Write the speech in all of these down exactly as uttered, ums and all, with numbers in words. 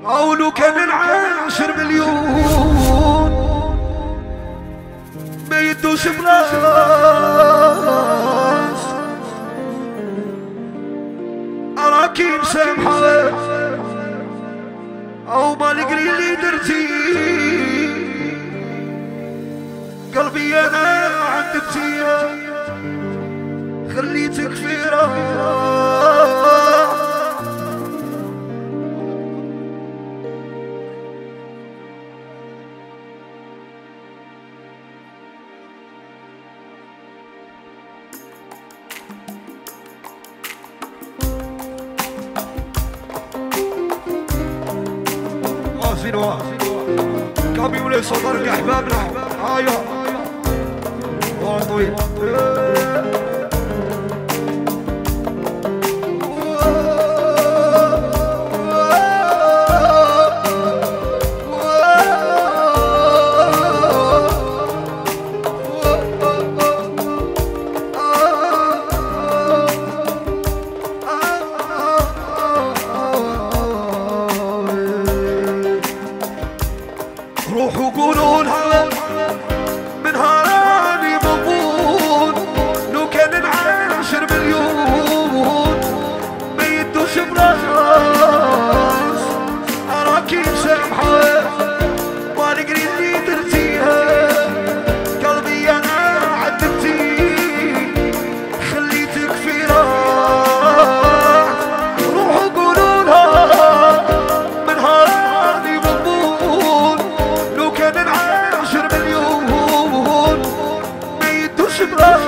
او لو كان العاشر مليون ما يدوش براس اراكي مسامحة او ما نقري اللي درتي قلبي انا عذبتي خليتك في راح سينوا كابي ولا صدر كحبابنا هايا طويل روحوا قولوا لها من هراني مضمون لو كان العاشر مليون ما يدوش براس اراكي مسامحة ما نقري اللي درتيها قلبي انا عذبتي خليتك في راح روحوا قولوا لها من هراني مضمون لو كان العاشر مليون ما يدوش براس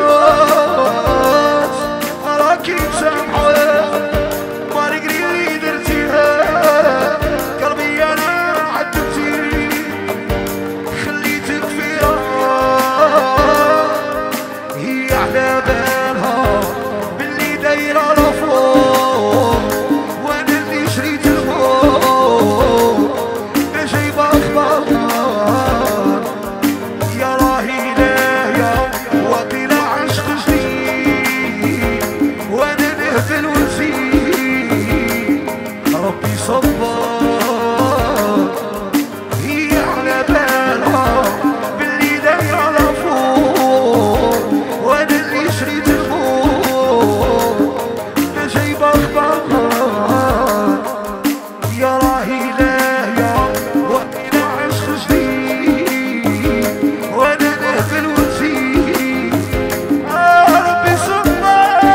اراكي مسامحة ما نقري اللي درتيها قلبي انا عذبتي خليتك في راح هي على بالها باللي دايره لفوق وانا اللي شريت الفوق ما جايبه اخبار يا راهي لاهية وقيل عشق جديد وانا نهزل ونسيت ربي صبر هي على بالها باللي دايره لفوق وانا اللي شريت الفوق ما جايبه اخبار يا راهي لاهية وقيل عشق جديد وانا نهزل ونسيت ربي صبر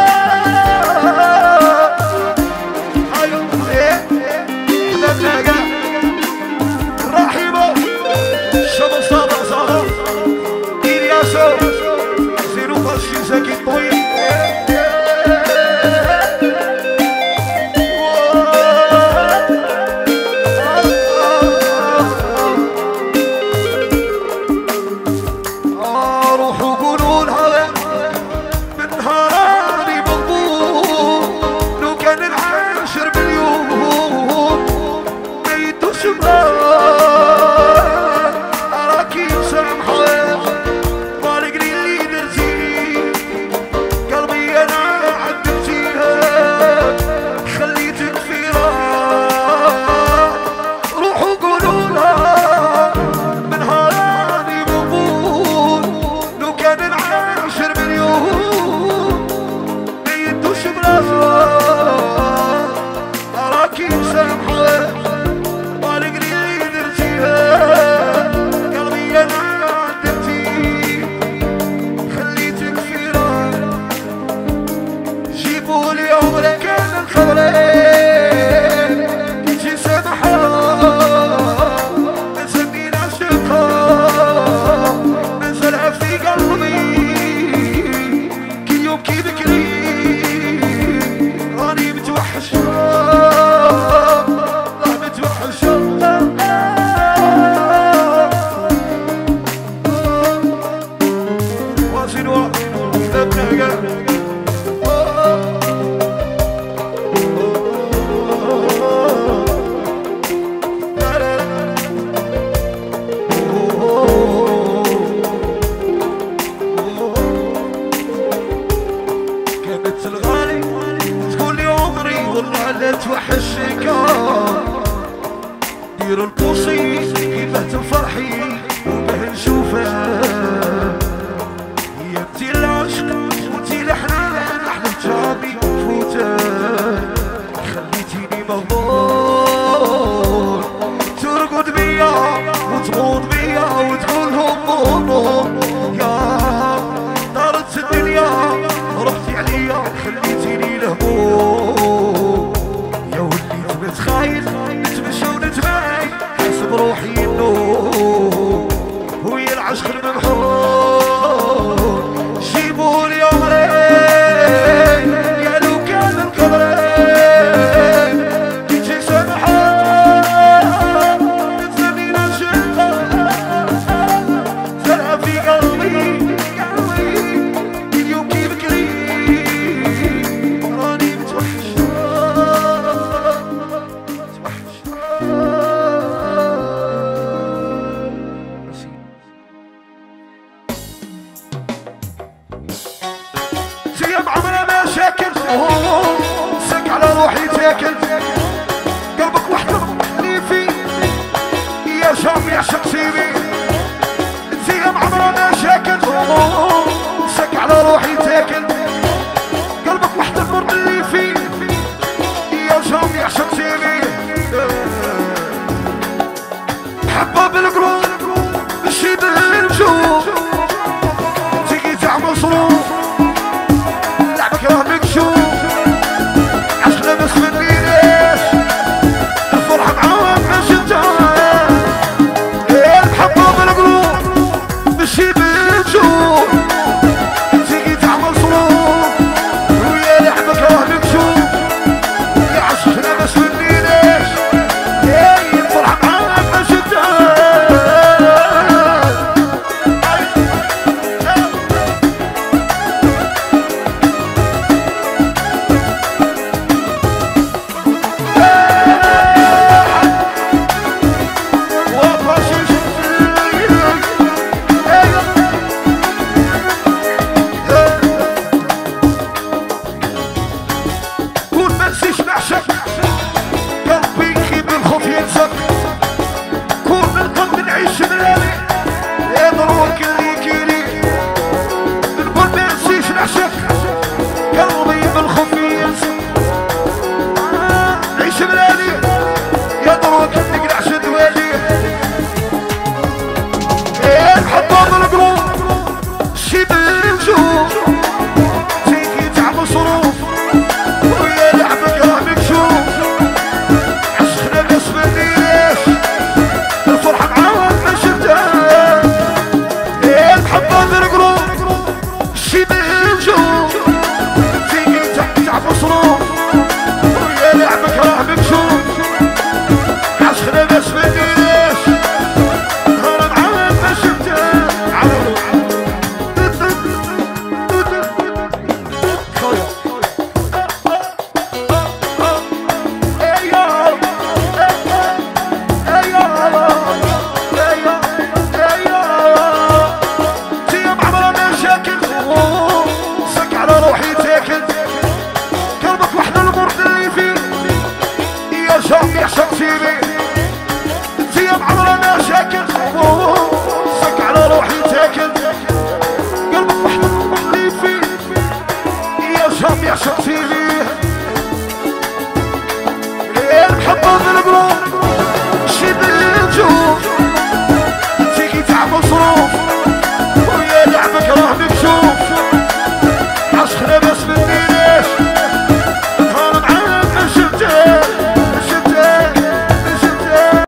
ايوه ايه حبابنا كاع الرحيمة شباب صابر صابر إلياسو زيرو فاشي ساكن طويل روحوا قولوا لها من هراني مضمون لو كان العاشر مليون ما دير البوصي كيفاه تفرحي وباه نشوفها هي انتي العشق وانتي الحنان احلى جابي فوتان خليتيني مغمور ترقد بيا وتغوض بيا وتقول هم يا دارت الدنيا رحتي عليا خليتيني لهموم يا وليت متخايل نتمشى ونتباين حسب روحي النوم ويا العشق الممحور جيبولي عمرين يا لو كان القمرين كنتي سامحة تسمين الشقة زرعة في قلبي قلبي اليوم كي بكري راني متوحش سك على روحي تاكل قلبك وحدك اللي فيه يا شام يعشق سيبي زيام عمره ما شاكل سك على روحي تاكل قلبك وحدك مرض اللي فيه يا شام يعشق سيبي حبه بالقلوب مشي بالنجوم تيجي تاع مصروف لعبك راه مكشوف يعشق سيبي